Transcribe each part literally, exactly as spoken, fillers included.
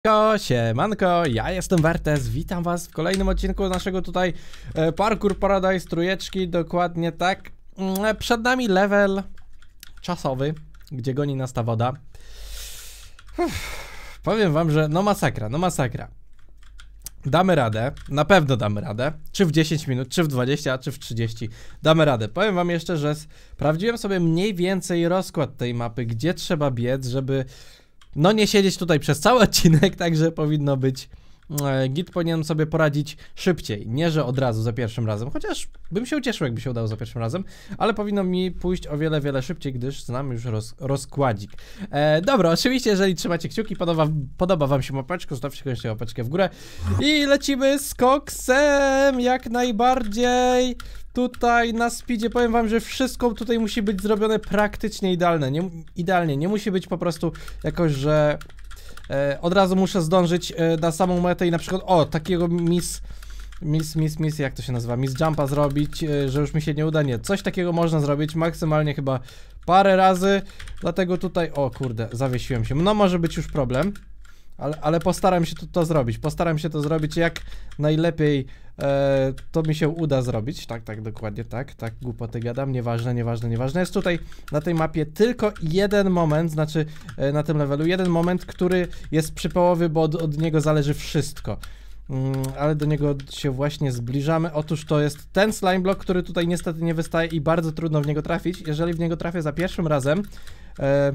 Siemanko, siemanko, ja jestem Wertes, witam was w kolejnym odcinku naszego tutaj e, Parkour Paradise trójeczki, dokładnie tak. E, przed nami level czasowy, gdzie goni nas ta woda. Uff, powiem wam, że no masakra, no masakra. Damy radę, na pewno damy radę, czy w dziesięć minut, czy w dwadzieścia, czy w trzydzieści, damy radę. Powiem wam jeszcze, że sprawdziłem sobie mniej więcej rozkład tej mapy, gdzie trzeba biec, żeby no nie siedzieć tutaj przez cały odcinek, także powinno być, e, git powinien sobie poradzić szybciej, nie że od razu za pierwszym razem, chociaż bym się ucieszył, jakby się udało za pierwszym razem, ale powinno mi pójść o wiele, wiele szybciej, gdyż znam już roz, rozkładzik. E, dobra, oczywiście jeżeli trzymacie kciuki, podoba, podoba wam się mapeczka, zostawcie koniecznie łapeczkę w górę i lecimy z koksem jak najbardziej. Tutaj na speedzie powiem wam, że wszystko tutaj musi być zrobione praktycznie idealne, nie, idealnie, nie musi być po prostu jakoś, że e, od razu muszę zdążyć e, na samą metę i na przykład, o, takiego miss, miss, miss, miss, jak to się nazywa, miss jumpa zrobić, e, że już mi się nie uda, nie, coś takiego można zrobić maksymalnie chyba parę razy, dlatego tutaj, o kurde, zawiesiłem się, no może być już problem. Ale, ale postaram się to, to zrobić, postaram się to zrobić jak najlepiej e, to mi się uda zrobić. Tak, tak, dokładnie, tak, tak, głupoty gadam, nieważne, nieważne, nieważne. Jest tutaj na tej mapie tylko jeden moment, znaczy e, na tym levelu, jeden moment, który jest przypałowy, bo od, od niego zależy wszystko. Mm, ale do niego się właśnie zbliżamy. Otóż to jest ten slime block, który tutaj niestety nie wystaje i bardzo trudno w niego trafić. Jeżeli w niego trafię za pierwszym razem, e,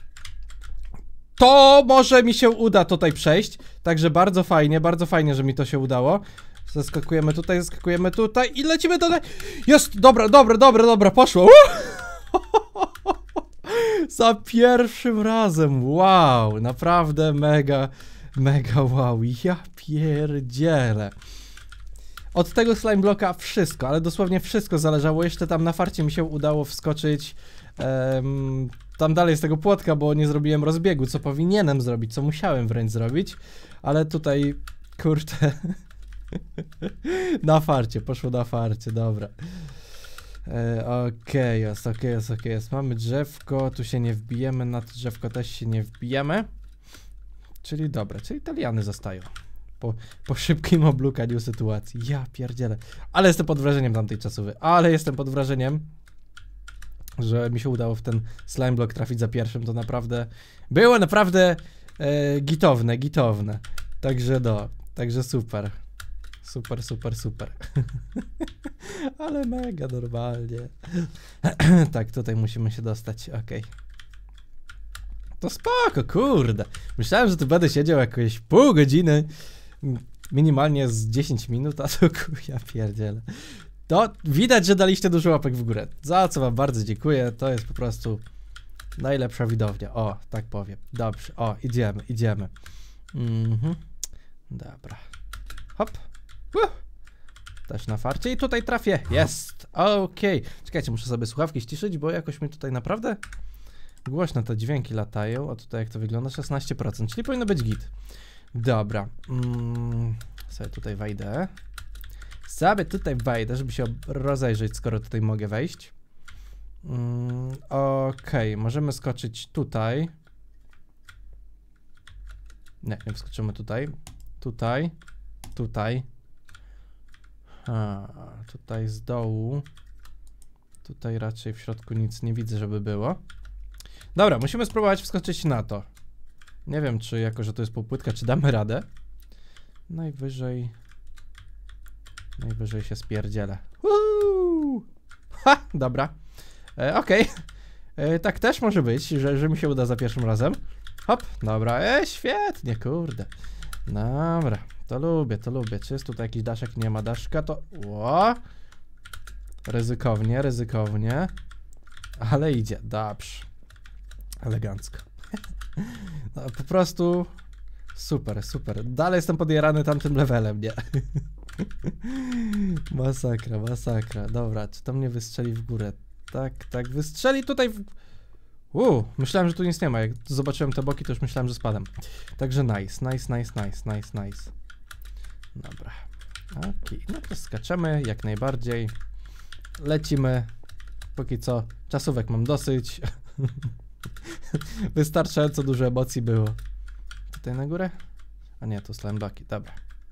to może mi się uda tutaj przejść, także bardzo fajnie, bardzo fajnie, że mi to się udało. Zaskakujemy tutaj, zaskakujemy tutaj i lecimy tutaj. Jest, dobra, dobra, dobra, dobra, poszło. Za pierwszym razem, wow, naprawdę mega, mega wow, ja pierdzielę. Od tego slime blocka wszystko, ale dosłownie wszystko zależało, jeszcze tam na farcie mi się udało wskoczyć um, tam dalej z tego płotka, bo nie zrobiłem rozbiegu, co powinienem zrobić, co musiałem wręcz zrobić, ale tutaj, kurde, na farcie, poszło na farcie, dobra. E, okej, okay, jest, okej, okay, jest, okej, okay, jest, mamy drzewko, tu się nie wbijemy, na to drzewko też się nie wbijemy, czyli dobra, czyli Italiany zostają. Po, po szybkim oblukaniu sytuacji, ja pierdzielę, ale jestem pod wrażeniem tamtej czasowy, ale jestem pod wrażeniem, że mi się udało w ten slime block trafić za pierwszym, to naprawdę było naprawdę e, gitowne, gitowne. Także no, także super. Super, super, super. Ale mega normalnie. Tak, tutaj musimy się dostać, okej. Okay. To spoko, kurde. Myślałem, że tu będę siedział jakieś pół godziny, minimalnie z dziesięć minut, a to ja pierdzielę. To widać, że daliście dużo łapek w górę, za co wam bardzo dziękuję, to jest po prostu najlepsza widownia, o, tak powiem, dobrze, o, idziemy, idziemy, mhm, dobra, hop, uh. Też na farcie i tutaj trafię, jest, okej, okay. Czekajcie, muszę sobie słuchawki ściszyć, bo jakoś mi tutaj naprawdę głośno te dźwięki latają, a tutaj jak to wygląda, szesnaście procent, czyli powinno być git, dobra, mm, sobie tutaj wejdę. Sobie tutaj wejdę, żeby się rozejrzeć, skoro tutaj mogę wejść. Mm, Okej, okay. Możemy skoczyć tutaj. Nie, nie wskoczymy tutaj. Tutaj. Tutaj. A, tutaj z dołu. Tutaj raczej w środku nic nie widzę, żeby było. Dobra, musimy spróbować wskoczyć na to. Nie wiem, czy jako, że to jest półpłytka, czy damy radę. Najwyżej... Najwyżej się spierdzielę. Uuu. Ha, dobra. E, Okej. Okay. E, tak też może być, że, że mi się uda za pierwszym razem. Hop, dobra. E, świetnie, kurde. Dobra, to lubię, to lubię. Czy jest tutaj jakiś daszek? Nie ma daszka, to... Ło. Ryzykownie, ryzykownie. Ale idzie, dobrze. Elegancko. No, po prostu... Super, super. Dalej jestem podjarany tamtym levelem, nie? Masakra, masakra. Dobra, czy to mnie wystrzeli w górę? Tak, tak, wystrzeli tutaj w... Uuu, myślałem, że tu nic nie ma. Jak zobaczyłem te boki, to już myślałem, że spadam. Także nice, nice, nice, nice, nice, nice. Dobra. Okej, okay. No to skaczemy jak najbardziej. Lecimy. Póki co, czasówek mam dosyć. Wystarczająco dużo emocji było. Tutaj na górę? A nie, to slime bloki, dobra.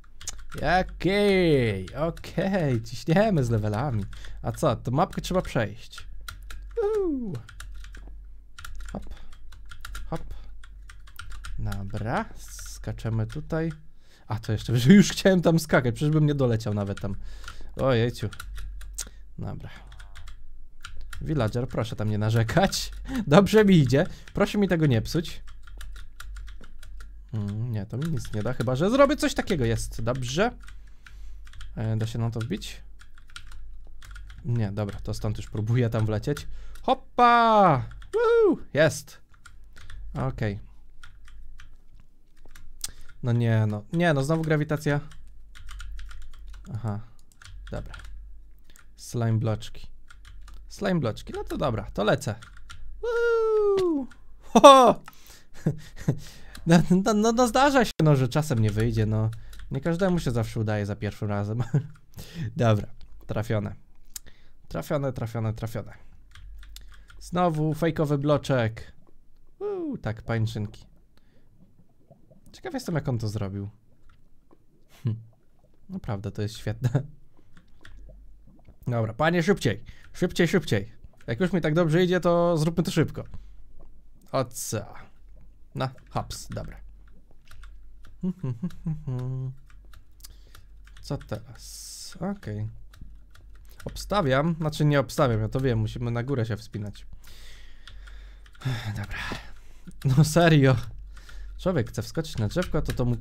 Okej, okay, okej, okay. Ciśniemy z levelami. A co, to mapkę trzeba przejść. Uuu. Hop, hop. Dobra, skaczemy tutaj. A, to jeszcze, że już chciałem tam skakać, przecież bym nie doleciał nawet tam. Ojejciu. Dobra. Villager, proszę tam nie narzekać. Dobrze mi idzie. Proszę mi tego nie psuć. Mm, nie, to mi nic nie da, chyba że zrobię coś takiego. Jest, dobrze. E, da się na to wbić? Nie, dobra, to stąd już próbuję tam wlecieć. Hoppa! Woo! Jest. Okej. Okay. No nie, no. Nie, no, znowu grawitacja. Aha. Dobra. Slime bloczki. Slime bloczki, no to dobra, to lecę. Woo! Ho! No, no, no, no zdarza się, no, że czasem nie wyjdzie, no. Nie każdemu się zawsze udaje za pierwszym razem. Dobra, trafione. Trafione, trafione, trafione. Znowu fejkowy bloczek. Uuu, tak, pańczynki. Ciekaw jestem, jak on to zrobił. Hm. Naprawdę, to jest świetne. Dobra, panie, szybciej. Szybciej, szybciej. Jak już mi tak dobrze idzie, to zróbmy to szybko. O co? No, hops, dobra. Co teraz? Okej. Okay. Obstawiam, znaczy nie obstawiam, ja to wiem, musimy na górę się wspinać. Dobra. No serio. Człowiek chce wskoczyć na drzewko, to to mu...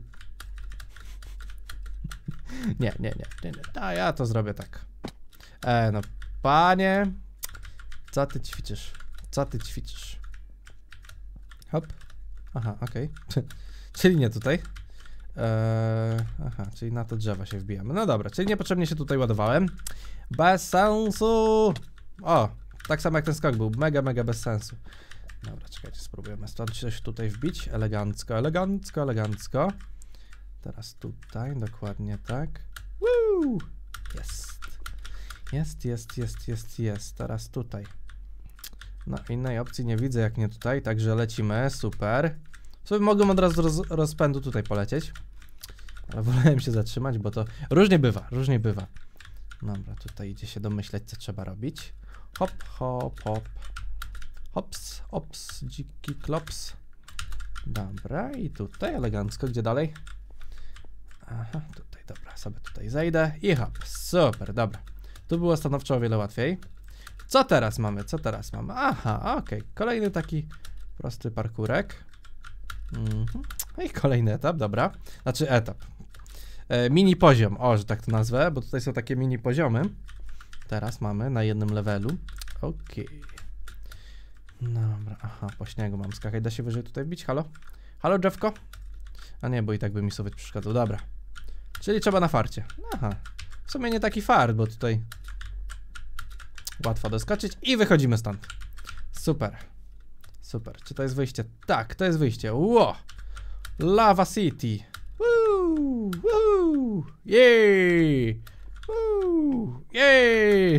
Nie, nie, nie, nie, nie. A ja to zrobię tak. E, no, panie. Co ty ćwiczysz? Co ty ćwiczysz? Hop. Aha, okej. Okay. Czyli nie tutaj. Eee, aha, czyli na to drzewo się wbijamy. No dobra, czyli niepotrzebnie się tutaj ładowałem. Bez sensu. O, tak samo jak ten skok był. Mega, mega bez sensu. Dobra, czekajcie, spróbujemy stąd coś tutaj wbić. Elegancko, elegancko, elegancko. Teraz tutaj, dokładnie tak. Woo! Jest. Jest, jest, jest, jest, jest. Teraz tutaj. No, innej opcji nie widzę jak nie tutaj, także lecimy, super. Sobie mogłem od razu roz, rozpędu tutaj polecieć. Ale wolałem się zatrzymać, bo to różnie bywa, różnie bywa. Dobra, tutaj idzie się domyśleć, co trzeba robić. Hop, hop, hop. Hops, ops, dziki klops. Dobra, i tutaj elegancko, gdzie dalej? Aha, tutaj, dobra, sobie tutaj zejdę i hop, super, dobra. Tu było stanowczo o wiele łatwiej. Co teraz mamy? Co teraz mamy? Aha, okej. Okay. Kolejny taki prosty parkurek. Mhm. I kolejny etap, dobra. Znaczy etap. E, mini poziom, o, że tak to nazwę, bo tutaj są takie mini poziomy. Teraz mamy na jednym levelu. Okej. Okay. Dobra, aha, po śniegu mam skakać. Da się wyżej tutaj bić? Halo? Halo, drzewko? A nie, bo i tak by mi suwet przeszkadzał. Dobra. Czyli trzeba na farcie. Aha. W sumie nie taki fart, bo tutaj łatwo doskoczyć i wychodzimy stąd. Super. Super. Czy to jest wyjście? Tak, to jest wyjście. Ło! Lava City. Woo! Woo! Jej! Woo! Jej!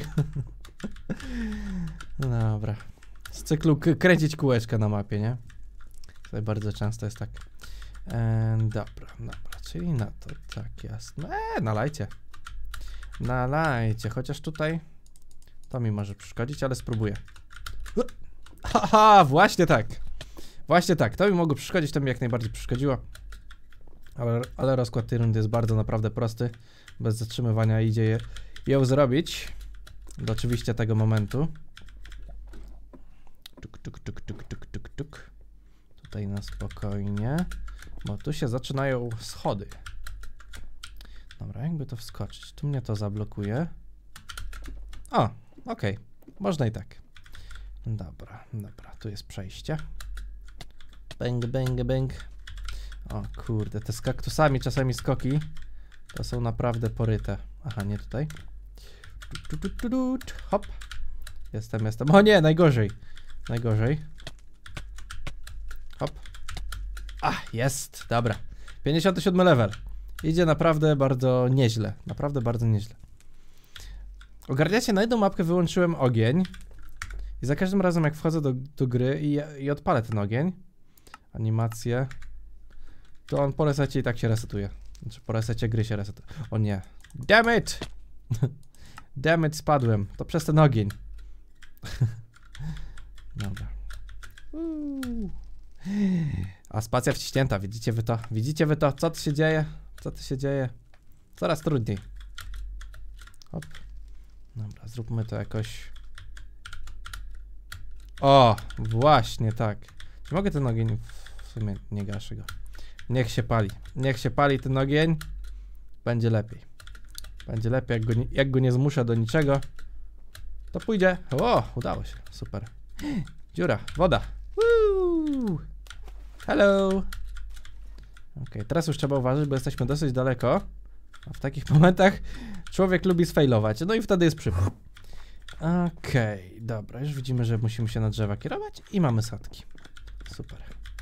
Dobra. Z cyklu kręcić kółeczka na mapie, nie? Tutaj bardzo często jest tak. E, dobra, dobra. Czyli na to, tak, jasne. Eee, nalajcie. Nalajcie, chociaż tutaj to mi może przeszkodzić, ale spróbuję. Haha, właśnie tak. Właśnie tak, to mi mogło przeszkodzić, to mi jak najbardziej przeszkodziło. Ale, ale rozkład tej rundy jest bardzo naprawdę prosty. Bez zatrzymywania idzie je, ją zrobić. Do oczywiście tego momentu. Tuk, tuk, tuk, tuk, tuk, tuk, tuk. Tutaj na spokojnie. Bo tu się zaczynają schody. Dobra, jakby to wskoczyć. Tu mnie to zablokuje. O, okej. Okay. Można i tak. Dobra, dobra. Tu jest przejście. Bang, bang, bang. O kurde, te z kaktusami czasami skoki to są naprawdę poryte. Aha, nie tutaj. Tu, tu, tu, tu, tu. Hop. Jestem, jestem. O nie, najgorzej. Najgorzej. Hop. A, jest. Dobra. pięćdziesiąty siódmy level. Idzie naprawdę bardzo nieźle. Naprawdę bardzo nieźle. Ogarniacie, na jedną mapkę wyłączyłem ogień. I za każdym razem jak wchodzę do, do gry i, i odpalę ten ogień. Animacje. to on po resecie i tak się resetuje. Znaczy po resecie gry się resetuje. O nie. Damn it! Damn it, spadłem. To przez ten ogień. Dobra. Uuu. A spacja wciśnięta, widzicie wy to? Widzicie wy to? Co tu się dzieje? Co tu się dzieje? Coraz trudniej. Hop. Dobra, zróbmy to jakoś. O, właśnie tak. Czy mogę ten ogień? W sumie nie gaszę go. Niech się pali. Niech się pali ten ogień. Będzie lepiej. Będzie lepiej, jak go nie, jak go nie zmuszę do niczego. To pójdzie. O, udało się. Super. Dziura, woda. Woo! Hello. Ok, teraz już trzeba uważać, bo jesteśmy dosyć daleko. A w takich momentach człowiek lubi sfailować. No i wtedy jest przypał. Okej, okay, dobra, już widzimy, że musimy się na drzewa kierować i mamy sadki. Super.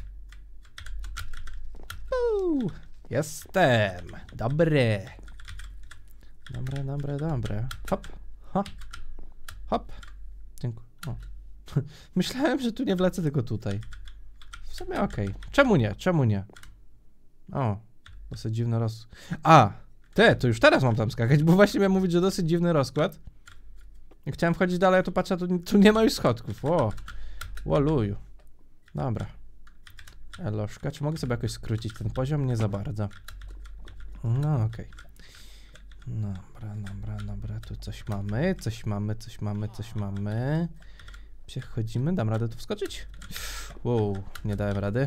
Uuu, jestem. Dobry. Dobre, dobre, dobre. Hop, hop, hop. Dziękuję. O. Myślałem, że tu nie wlecę, tylko tutaj. W sumie okej. Okay. Czemu nie? Czemu nie? O, dosyć dziwny roz... A, te, to już teraz mam tam skakać, bo właśnie miałem mówić, że dosyć dziwny rozkład. Jak chciałem wchodzić dalej, a tu patrzę, tu, tu nie ma już schodków. O, łoluju. Dobra. Eloszka, czy mogę sobie jakoś skrócić ten poziom? Nie za bardzo. No okej. Okay. Dobra, dobra, dobra, tu coś mamy, coś mamy, coś mamy, coś mamy. Przechodzimy, dam radę tu wskoczyć? Wow, nie dałem rady.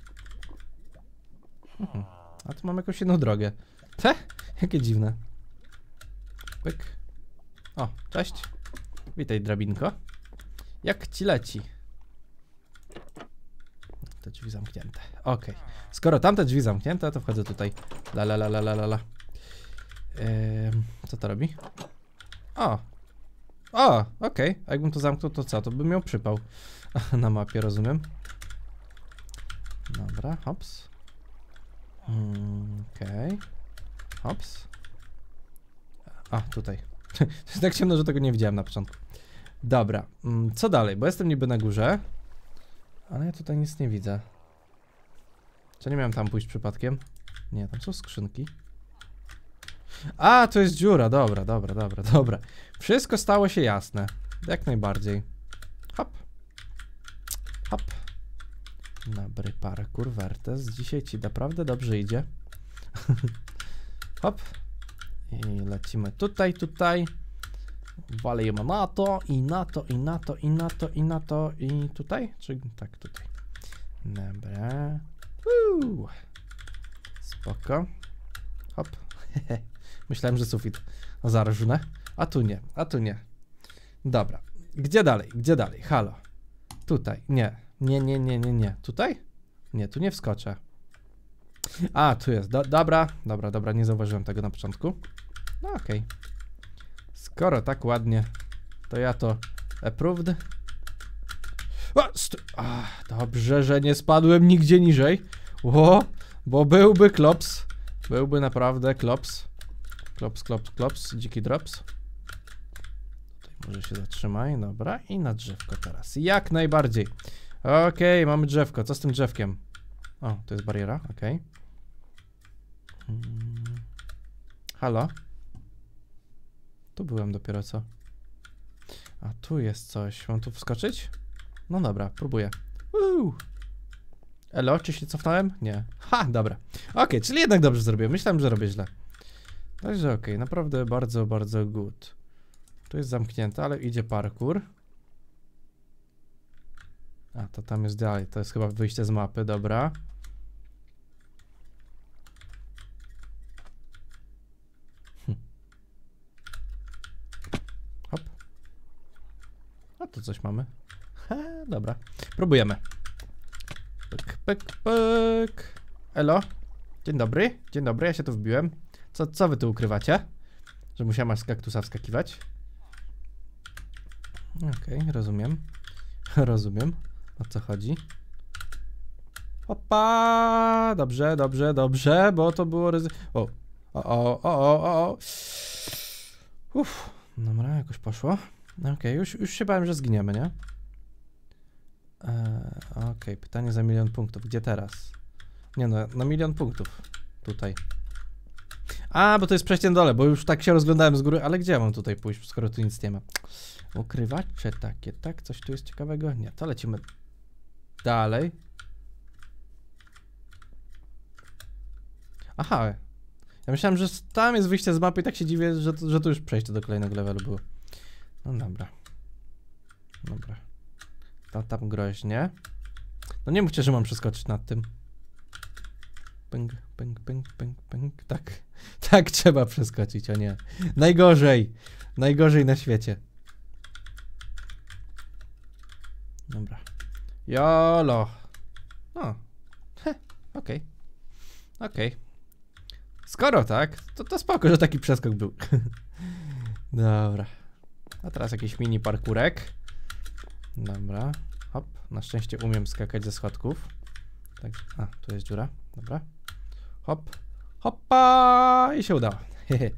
Mhm. A tu mam jakąś jedną drogę. Te? Jakie dziwne. Pyk. O, cześć. Witaj, drabinko. Jak ci leci? Te drzwi zamknięte. Okej. Okay. Skoro tamte drzwi zamknięte, to wchodzę tutaj. La la la la la la la. Ehm, co to robi? O! O! Okej. Okay. A jakbym to zamknął, to co? To bym miał przypał. Na mapie, rozumiem. Dobra, hops. Mm, okej. Okay. Hops. A, tutaj. To jest tak ciemno, że tego nie widziałem na początku. Dobra, mm, co dalej? Bo jestem niby na górze. Ale ja tutaj nic nie widzę. Czy nie miałem tam pójść przypadkiem? Nie, tam są skrzynki. A, to jest dziura, dobra, dobra, dobra, dobra. Wszystko stało się jasne. Jak najbardziej. Hop. Hop. Dobry parkour, Wertes. Dzisiaj ci naprawdę dobrze idzie. Hop. I lecimy tutaj, tutaj. Walimy na to, i na to, i na to, i na to, i na to, i tutaj? Czy tak, tutaj. Dobra. Uuu. Spoko. Hop. Myślałem, że sufit zarżnę. A tu nie, a tu nie. Dobra. Gdzie dalej? Gdzie dalej? Halo. Tutaj. Nie. Nie, nie, nie, nie, nie. Tutaj? Nie, tu nie wskoczę. A, tu jest. Do, dobra. Dobra, dobra. Nie zauważyłem tego na początku. No okej. Okay. Skoro tak ładnie, to ja to approved. O, Ach, dobrze, że nie spadłem nigdzie niżej. O, bo byłby klops. Byłby naprawdę klops. Klops, klops, klops. Dziki drops. Tutaj może się zatrzymaj. Dobra. I na drzewko teraz. Jak najbardziej. Okej, okay, mamy drzewko. Co z tym drzewkiem? O, to jest bariera. Okej. Okay. Hmm. Halo? Tu byłem dopiero co. A tu jest coś. Mam tu wskoczyć? No dobra, próbuję. Uuu. Elo, czy się cofnąłem? Nie. Ha, dobra. Okej, okay, czyli jednak dobrze zrobiłem. Myślałem, że robię źle. Także okej, okay, naprawdę bardzo, bardzo good. Tu jest zamknięte, ale idzie parkour. A, to tam jest dalej. To jest chyba wyjście z mapy, dobra. Hm. Hop. A tu coś mamy. Ha, dobra. Próbujemy. Pyk, pyk, pyk. Elo. Dzień dobry. Dzień dobry, ja się tu wbiłem. Co, co wy tu ukrywacie? Że musiałem aż z kaktusa wskakiwać. Okej, okay, rozumiem. Rozumiem, o co chodzi. Opa! Dobrze, dobrze, dobrze, bo to było ryzy... O, o, o, o, o, o. Uff, dobra, jakoś poszło. Okej, okay, już, już się bałem, że zginiemy, nie? Eee, Okej, okay, pytanie za milion punktów. Gdzie teraz? Nie no, na milion punktów. Tutaj. A, bo to jest przejście na dole, bo już tak się rozglądałem z góry, ale gdzie ja mam tutaj pójść, skoro tu nic nie ma? Ukrywacze takie, tak? Coś tu jest ciekawego? Nie, to lecimy dalej. Aha. Ja myślałem, że tam jest wyjście z mapy i tak się dziwię, że, że tu już przejście do kolejnego levelu było. No dobra. Dobra. Tam, tam groźnie. No nie mówcie, że mam przeskoczyć nad tym. Pęk, pęk, pęk, pęk, pęk. Tak. Tak trzeba przeskoczyć, o nie. Najgorzej. Najgorzej na świecie. Dobra. Jolo. O. Heh, okej. Okay. Okej. Okay. Skoro tak, to, to spoko, że taki przeskok był. Dobra. A teraz jakiś mini parkurek. Dobra. Hop. Na szczęście umiem skakać ze schodków. Tak. A, tu jest dziura. Dobra. Hop. Hoppa! I się udało.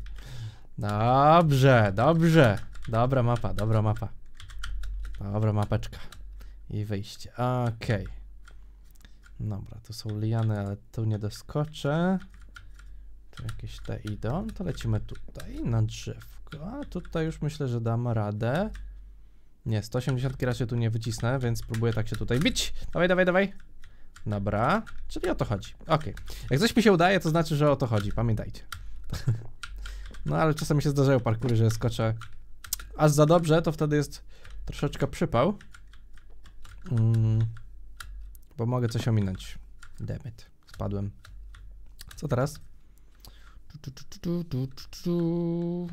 Dobrze, dobrze. Dobra mapa, dobra mapa. Dobra mapeczka. I wyjście. Okej. Okay. Dobra, tu są liany, ale tu nie doskoczę. Tu jakieś te idą. To lecimy tutaj na drzewko. A tutaj już myślę, że dam radę. Nie, sto osiemdziesiąt raczej tu nie wycisnę, więc spróbuję tak się tutaj bić. Dawaj, dawaj, dawaj. Dobra, czyli o to chodzi. Okej. Okay. Jak coś mi się udaje, to znaczy, że o to chodzi. Pamiętajcie. No ale czasami się zdarzają parkury, że skoczę aż za dobrze, to wtedy jest troszeczkę przypał. Mm, bo mogę coś ominąć. Damn it. Spadłem. Co teraz? Tu, tu, tu, tu, tu, tu, tu.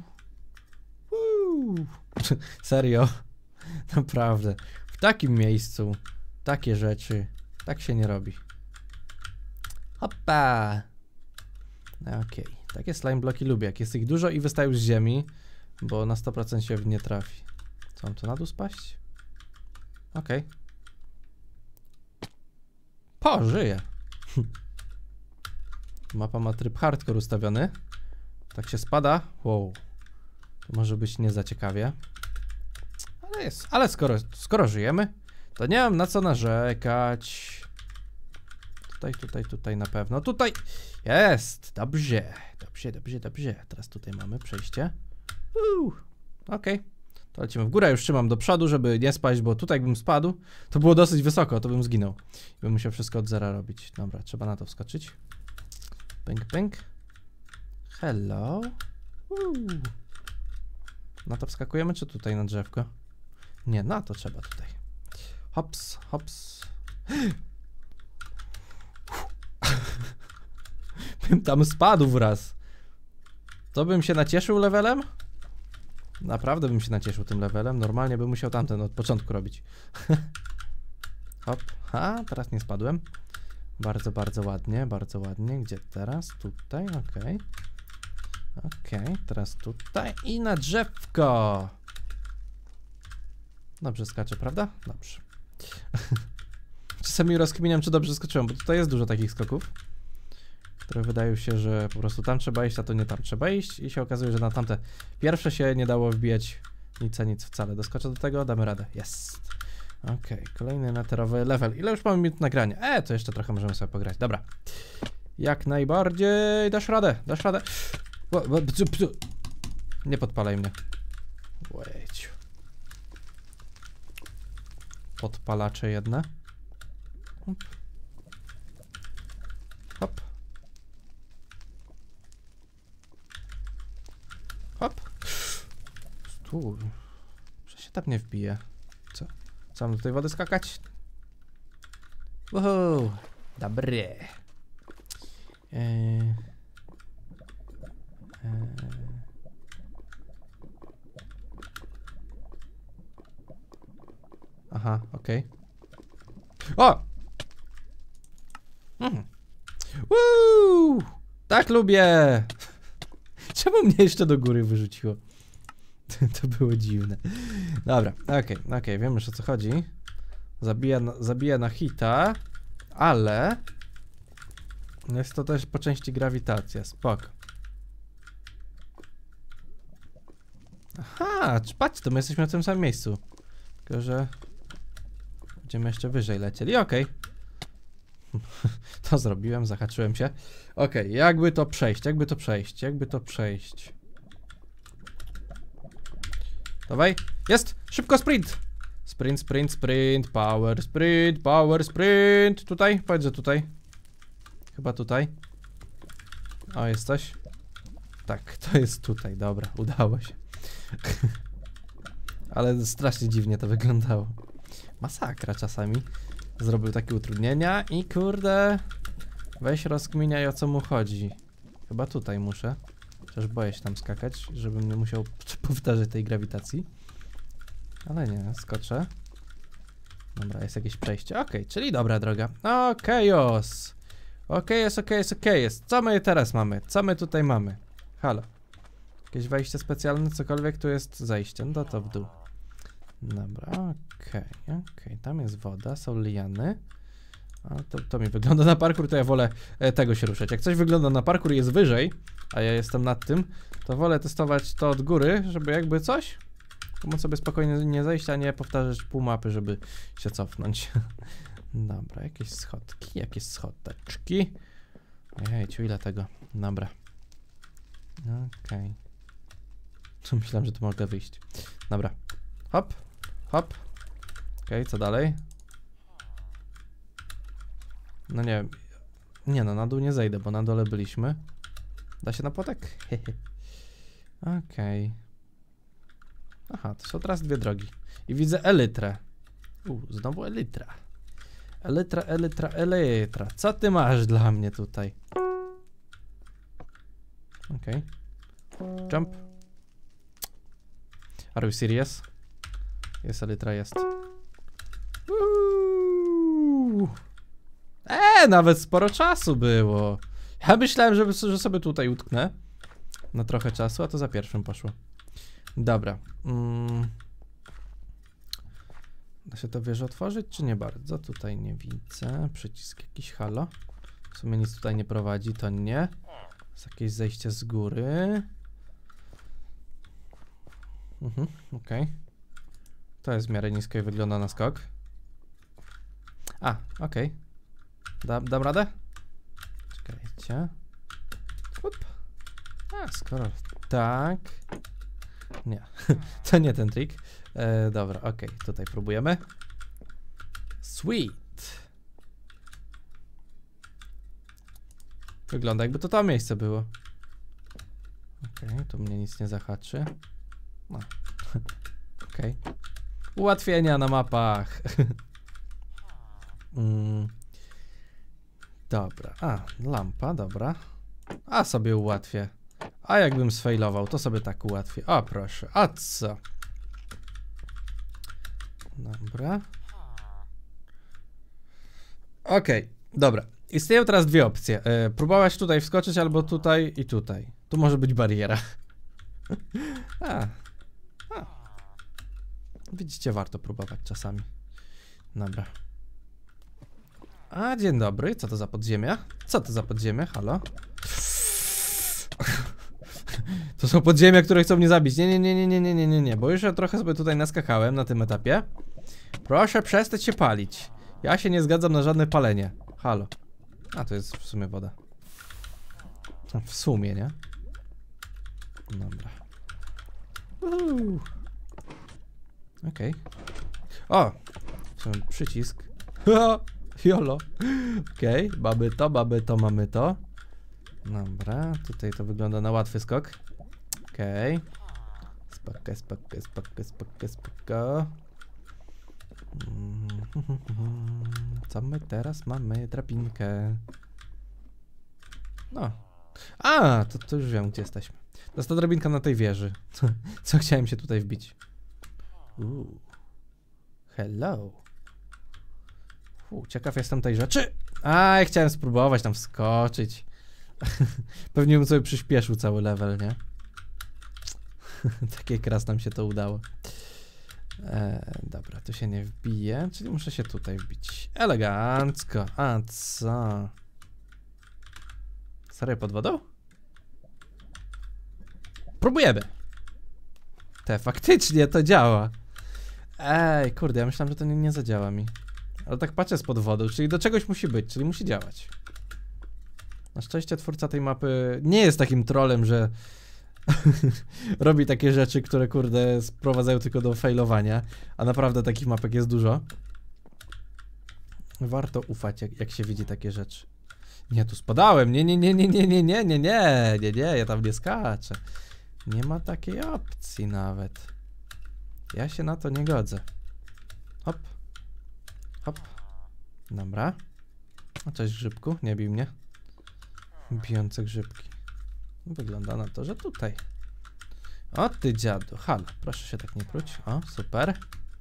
Serio? Naprawdę. W takim miejscu takie rzeczy tak się nie robi. Hoppa! Okej. Okay. Takie slime bloki lubię. Jak jest ich dużo i wystają z ziemi, bo na sto procent się w nie trafi. Co, mam tu na dół spaść? Okej. Okay. Po, żyję. Mapa ma tryb hardcore ustawiony. Tak się spada. Wow. To może być nie za ciekawie. Ale jest. Ale skoro, skoro żyjemy, to nie mam na co narzekać. Tutaj, tutaj, tutaj na pewno. Tutaj jest. Dobrze. Dobrze, dobrze, dobrze. Teraz tutaj mamy przejście. Okej. Okay. To lecimy w górę. Już trzymam do przodu, żeby nie spaść, bo tutaj bym spadł. To było dosyć wysoko, to bym zginął. I bym musiał wszystko od zera robić. Dobra, trzeba na to wskoczyć. Pęk, pęk. Hello. Woo. Na to wskakujemy, czy tutaj na drzewko? Nie, na to trzeba tutaj. Hops, hops. Bym tam spadł wraz. To bym się nacieszył levelem? Naprawdę bym się nacieszył tym levelem. Normalnie bym musiał tamten od początku robić. Hop. Ha, teraz nie spadłem. Bardzo, bardzo ładnie, bardzo ładnie. Gdzie teraz? Tutaj, okej. Okay. Okej, okay, teraz tutaj i na drzewko. Dobrze skaczę, prawda? Dobrze. Czasami rozkminiam, czy dobrze skoczyłem, bo tutaj jest dużo takich skoków, które wydają się, że po prostu tam trzeba iść, a to nie tam trzeba iść i się okazuje, że na tamte pierwsze się nie dało wbijać nic a nic wcale. Doskoczę do tego, damy radę. Jest. Okej, okay, kolejny neterowy level. Ile już mamy minut nagrania? E, to jeszcze trochę możemy sobie pograć. Dobra. Jak najbardziej dasz radę, dasz radę. Nie podpalaj mnie. Wait. Podpalacze jedne. Hop. Hop. Hop. Stój. Że się tam nie wbije. Co? Co mam do tej wody skakać? Wow. Dobre. Eee. Aha, okej. Okay. O! Mhm. Woo! Tak lubię! Czemu mnie jeszcze do góry wyrzuciło? To było dziwne. Dobra, okej, okay, okej, okay, wiem już o co chodzi. Zabija na, zabija na hita, ale jest to też po części grawitacja, spoko. Aha, patrz, to my jesteśmy w tym samym miejscu. Tylko, że będziemy jeszcze wyżej lecieli, okej. Okay. To zrobiłem, zahaczyłem się. Okej, okay, jakby to przejść, jakby to przejść, jakby to przejść. Dawaj, jest! Szybko sprint! Sprint, sprint, sprint, power, sprint, power, sprint. Tutaj? Powiedz, że tutaj. Chyba tutaj. O, jest coś? Tak, to jest tutaj, dobra, udało się. Ale strasznie dziwnie to wyglądało. Masakra czasami. Zrobił takie utrudnienia i kurde... Weź rozkminiaj, o co mu chodzi. Chyba tutaj muszę. Chociaż boję się tam skakać, żebym nie musiał powtarzać tej grawitacji. Ale nie, skoczę. Dobra, jest jakieś przejście. Okej, okay, czyli dobra droga. Okej, os. Okej, jest, okej, jest, okej, jest. Co my teraz mamy? Co my tutaj mamy? Halo. Jakieś wejście specjalne, cokolwiek, tu jest zejście. No to w dół. Dobra, okej, okay, okej. Okay. Tam jest woda, są liany. A to, to mi wygląda na parkour, to ja wolę e, tego się ruszać. Jak coś wygląda na parkour i jest wyżej, a ja jestem nad tym, to wolę testować to od góry, żeby jakby coś, to móc sobie spokojnie nie zejść, a nie powtarzać pół mapy, żeby się cofnąć. Dobra, jakieś schodki, jakieś schodeczki. Ojejciu, ile tego? Dobra. Okej. Okay. Myślałem, że tu mogę wyjść. Dobra. Hop, hop. Okej, okay, co dalej? No nie wiem. Nie no, na dół nie zejdę, bo na dole byliśmy. Da się na płotek? Okej. Okay. Aha, to są teraz dwie drogi. I widzę elytrę. U, znowu elytra. Elytra, elytra, elytra. Co ty masz dla mnie tutaj? Okej. Okay. Jump. Are you serious? Jest elytra, jest. Uuu. Eee, nawet sporo czasu było. Ja myślałem, że, że sobie tutaj utknę na trochę czasu, a to za pierwszym poszło. Dobra. Mm. Da się to wieżę otworzyć, czy nie bardzo? Tutaj nie widzę. Przycisk jakiś, halo. W sumie nic tutaj nie prowadzi, to nie. Jest jakieś zejście z góry. Mhm, okej. Okay. To jest w miarę nisko i wygląda na skok. A, okej. Okay. Dam, dam radę? Czekajcie. Up. A, skoro tak. Nie, to nie ten trik. E, dobra, okej, okay. Tutaj próbujemy. Sweet. Wygląda jakby to to miejsce było. Okej, okay, tu mnie nic nie zahaczy. No. Okej. Okay. Ułatwienia na mapach. mm. Dobra, a, lampa, dobra. A sobie ułatwię. A jakbym sfailował, to sobie tak ułatwię. O proszę, a co? Dobra. Okej, okay, dobra. Istnieją teraz dwie opcje. E, próbować tutaj wskoczyć, albo tutaj i tutaj. Tu może być bariera. a. a. Widzicie, warto próbować czasami. Dobra. A, dzień dobry. Co to za podziemia? Co to za podziemia? Halo? To są podziemia, które chcą mnie zabić. Nie, nie, nie, nie, nie, nie, nie, nie, nie, bo już ja trochę sobie tutaj naskakałem na tym etapie. Proszę przestać się palić. Ja się nie zgadzam na żadne palenie. Halo. A, to jest w sumie woda. W sumie, nie? Dobra. Okej. Okay. O! W sumie przycisk. Jolo. Okej, okay. Mamy to, mamy to, mamy to. Dobra, tutaj to wygląda na łatwy skok. Okej. Okay. Spoko, spoko, spoko, spoko, spoko. Co my teraz mamy? Drabinkę. No. A, to, to już wiem, gdzie jesteśmy. To jest ta drabinka na tej wieży. Co, co chciałem się tutaj wbić? Uuu. Hello. Uu, ciekaw jestem tej rzeczy. A, chciałem spróbować tam wskoczyć. Pewnie bym sobie przyspieszył cały level, nie? Tak jak raz nam się to udało. E, dobra, tu się nie wbije, czyli muszę się tutaj wbić. Elegancko. A co? Serio pod wodą? Próbujemy. Te, faktycznie to działa. Ej, kurde, ja myślałem, że to nie, nie zadziała mi. Ale tak patrzę spod wody, czyli do czegoś musi być, czyli musi działać. Na szczęście twórca tej mapy nie jest takim trolem, że robi takie rzeczy, które kurde sprowadzają tylko do failowania, a naprawdę takich mapek jest dużo. Warto ufać, jak, jak się widzi takie rzeczy. Nie, tu spadałem, nie, nie, nie, nie, nie, nie, nie, nie, nie, nie, nie, ja tam nie skaczę. Nie ma takiej opcji nawet. Ja się na to nie godzę. Hop. Hop. Dobra. A cześć grzybku, nie bij mnie. Bijące grzybki. Wygląda na to, że tutaj. O ty dziadu, halo, proszę się tak nie pruć. O, super.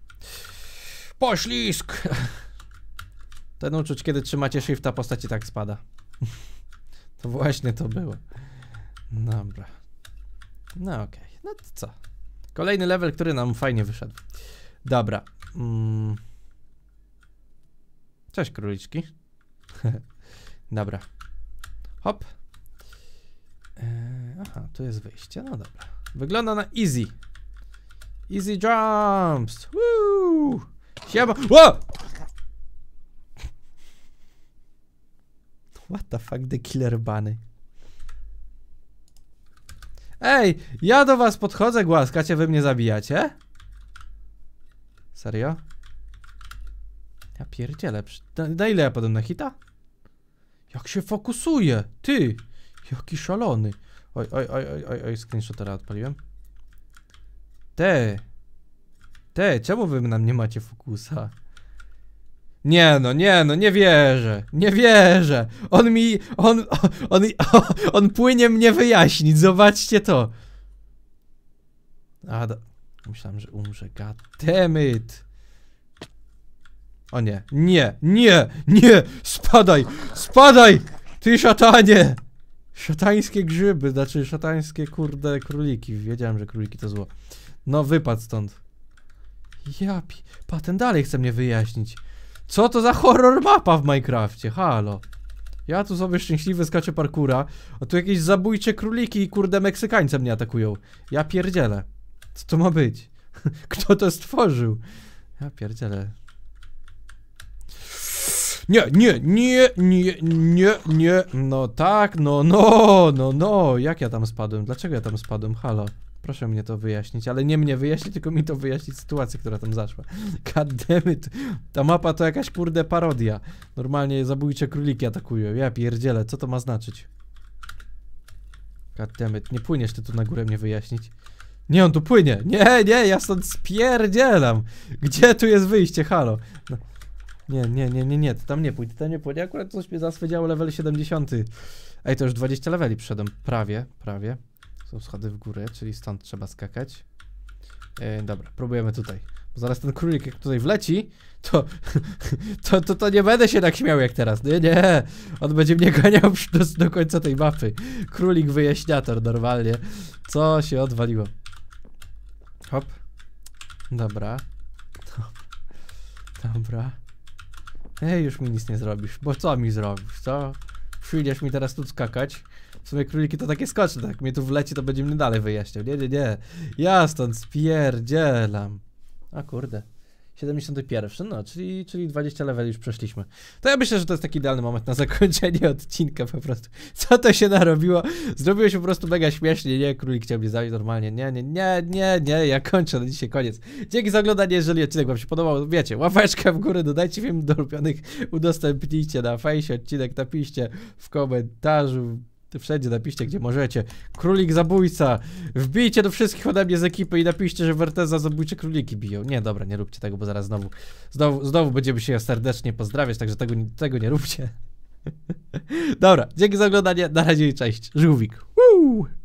Poślizg! Ten uczuć, kiedy trzymacie shifta, postać i tak spada. To właśnie to było. Dobra. No okej, okay. No to co? Kolejny level, który nam fajnie wyszedł. Dobra. Mm. Cześć króliczki. Dobra. Hop. Eee, aha, tu jest wyjście, no dobra. Wygląda na easy. Easy jumps. Woo! Siema. Whoa! What the fuck, the killer bunny. Ej, ja do was podchodzę, głaskacie, wy mnie zabijacie? Serio? Ja pierdzielę. Na, na ile ja podam na hita? Jak się fokusuje? Ty! Jaki szalony. Oj, oj, oj, oj, oj, oj, screenshotera odpaliłem. Te! Te, czemu wy na mnie macie fokusa? Nie no, nie no, nie wierzę. Nie wierzę. On mi, on, on, on, on płynie mnie wyjaśnić. Zobaczcie to. A, do... myślałem, że umrze. God damn it. O nie, nie, nie, nie. Spadaj, spadaj. Ty szatanie. Szatańskie grzyby, znaczy szatańskie kurde króliki. Wiedziałem, że króliki to zło. No wypadł stąd. Japi, pa, ten dalej chce mnie wyjaśnić. Co to za horror mapa w Minecrafcie? Halo. Ja tu sobie szczęśliwy skaczę parkura, a tu jakieś zabójcze króliki i kurde Meksykańce mnie atakują. Ja pierdzielę. Co to ma być? Kto to stworzył? Ja pierdzielę. Nie, nie, nie, nie, nie, nie. No tak, no, no, no, no. Jak ja tam spadłem? Dlaczego ja tam spadłem? Halo. Proszę mnie to wyjaśnić, ale nie mnie wyjaśnić, tylko mi to wyjaśnić sytuację, która tam zaszła. God damn it. Ta mapa to jakaś kurde parodia. Normalnie zabójcze króliki atakują. Ja pierdzielę, co to ma znaczyć? God damn it. Nie płyniesz ty tu na górę mnie wyjaśnić. Nie, on tu płynie. Nie, nie, ja stąd spierdzielam. Gdzie tu jest wyjście? Halo. No. Nie, nie, nie, nie, nie, ty tam nie pójdź, ty tam nie pójdź. Akurat coś mnie zaswiedziało level siedemdziesiąty. Ej, to już dwadzieścia leveli przyszedłem. Prawie, prawie. Są schody w górę, czyli stąd trzeba skakać. E, dobra, próbujemy tutaj. Bo zaraz ten królik jak tutaj wleci, to, to, to, to nie będę się tak śmiał jak teraz. Nie, nie. On będzie mnie ganiał do, do końca tej mapy. Królik wyjaśniator normalnie. Co się odwaliło? Hop. Dobra. Dobra. Ej, już mi nic nie zrobisz. Bo co mi zrobisz, co? Przyjdziesz mi teraz tu skakać. W sumie króliki to takie skoczne, tak? Mnie tu wleci, to będzie mnie dalej wyjaśniał. Nie, nie, nie. Ja stąd spierdzielam. A kurde. siedemdziesiąty pierwszy, no, czyli, czyli dwadzieścia leveli już przeszliśmy. To ja myślę, że to jest taki idealny moment na zakończenie odcinka po prostu. Co to się narobiło? Zrobiło się po prostu mega śmiesznie, nie? Królik chciał mnie zabić normalnie. Nie, nie, nie, nie, nie, ja kończę na dzisiaj, koniec. Dzięki za oglądanie, jeżeli odcinek wam się podobał, wiecie, łapeczkę w górę, dodajcie film do ulubionych, udostępnijcie na fejsie odcinek, napiszcie w komentarzu. Wszędzie napiszcie, gdzie możecie. Królik zabójca. Wbijcie do wszystkich ode mnie z ekipy i napiszcie, że Werteza zabójcze króliki biją. Nie, dobra, nie róbcie tego, bo zaraz znowu Znowu, znowu będziemy się serdecznie pozdrawiać, także tego, tego nie róbcie. Dobra, dzięki za oglądanie. Na razie i cześć. Żółwik. Woo!